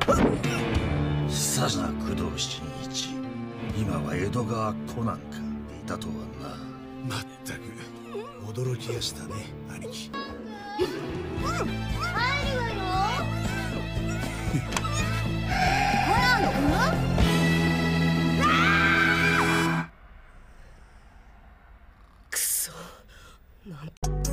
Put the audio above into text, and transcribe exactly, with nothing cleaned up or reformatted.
久しな工藤新一、今は江戸川コナンかでいたとはな。 まったく驚きやしたね、兄貴。 入るわよ。コナン君？くそ、なん